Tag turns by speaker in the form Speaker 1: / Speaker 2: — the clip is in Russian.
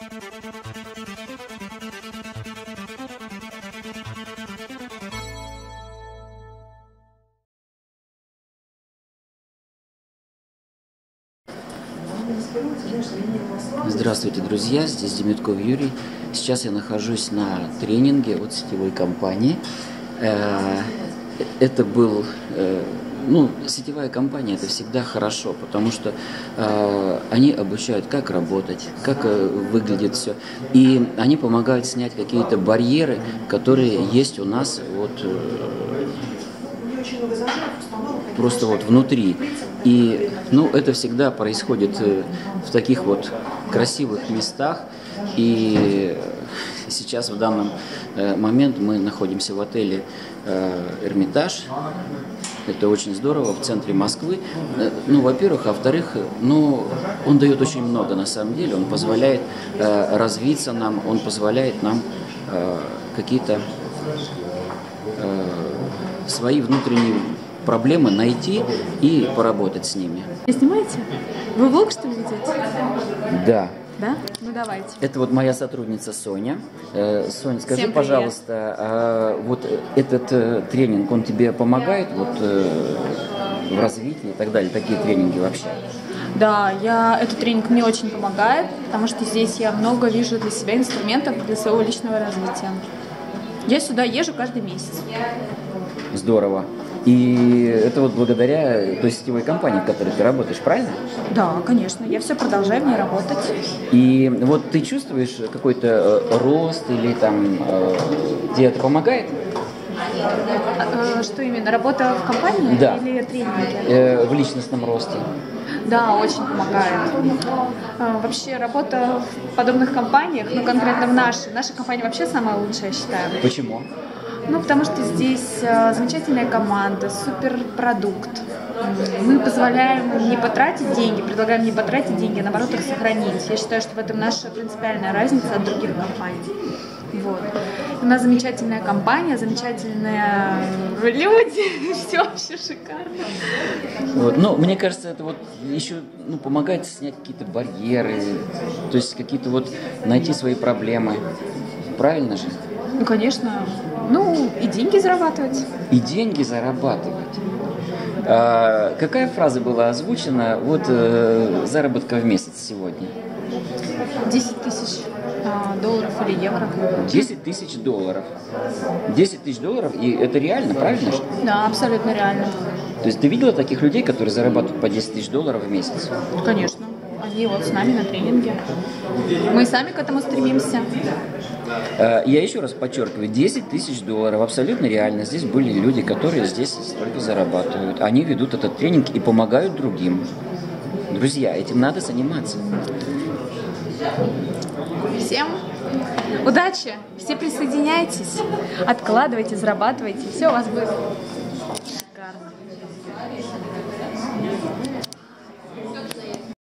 Speaker 1: Здравствуйте, друзья! Здесь Демитков Юрий. Сейчас я нахожусь на тренинге от сетевой компании. Это был... сетевая компания – это всегда хорошо, потому что они обучают, как работать, как выглядит все. И они помогают снять какие-то барьеры, которые есть у нас просто внутри. И это всегда происходит в таких красивых местах. И сейчас в данный момент мы находимся в отеле «Эрмитаж». Это очень здорово, в центре Москвы. Во-первых, а во-вторых, он дает очень много на самом деле. Он позволяет развиться нам, он позволяет нам какие-то свои внутренние проблемы найти и поработать с ними.
Speaker 2: Вы снимаете? Вы влог, что ли, ведете?
Speaker 1: Да.
Speaker 2: Да? Ну давайте.
Speaker 1: Это моя сотрудница Соня. Соня, скажи, пожалуйста, этот тренинг, он тебе помогает в развитии и так далее, такие тренинги вообще?
Speaker 2: Да, этот тренинг мне очень помогает, потому что здесь я много вижу для себя инструментов для своего личного развития. Я сюда езжу каждый месяц.
Speaker 1: Здорово. И это благодаря той сетевой компании, в которой ты работаешь, правильно?
Speaker 2: Да, конечно. Я все продолжаю в ней работать.
Speaker 1: И ты чувствуешь какой-то рост или тебе это помогает?
Speaker 2: Что именно? Работа в компании,
Speaker 1: да,
Speaker 2: или тренинги?
Speaker 1: В личностном росте.
Speaker 2: Да, очень помогает. Вообще работа в подобных компаниях, конкретно в наша компания вообще самая лучшая, я считаю.
Speaker 1: Почему?
Speaker 2: Потому что здесь замечательная команда, суперпродукт. Мы позволяем не потратить деньги, предлагаем не потратить деньги, а наоборот их сохранить. Я считаю, что в этом наша принципиальная разница от других компаний. У нас замечательная компания, замечательные люди, все вообще шикарно.
Speaker 1: Мне кажется, это еще помогает снять какие-то барьеры, то есть какие-то найти свои проблемы. Правильно же?
Speaker 2: Конечно. И деньги зарабатывать.
Speaker 1: И деньги зарабатывать. Какая фраза была озвучена заработка в месяц сегодня?
Speaker 2: 10 тысяч долларов или евро.
Speaker 1: 10 тысяч долларов. 10 тысяч долларов, и это реально, правильно же?
Speaker 2: Да, абсолютно реально.
Speaker 1: То есть ты видела таких людей, которые зарабатывают по 10 тысяч долларов в месяц?
Speaker 2: Конечно. Они с нами на тренинге. Мы сами к этому стремимся.
Speaker 1: Я еще раз подчеркиваю, 10 тысяч долларов, абсолютно реально. Здесь были люди, которые здесь столько зарабатывают. Они ведут этот тренинг и помогают другим. Друзья, этим надо заниматься.
Speaker 2: Всем удачи, все присоединяйтесь, откладывайте, зарабатывайте, все у вас будет.